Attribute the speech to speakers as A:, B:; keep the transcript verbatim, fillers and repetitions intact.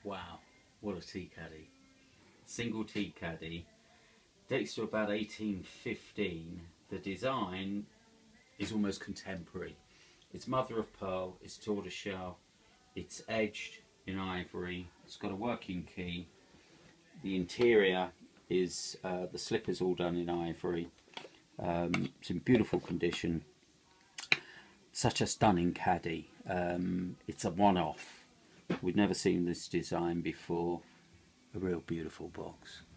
A: Wow, what a tea caddy. Single tea caddy. Dates to about eighteen fifteen. The design is almost contemporary. It's mother of pearl, it's tortoiseshell, it's edged in ivory, it's got a working key. The interior is, uh, the slipper's all done in ivory. Um, it's in beautiful condition. Such a stunning caddy. Um, it's a one-off. We've never seen this design before. A real beautiful box.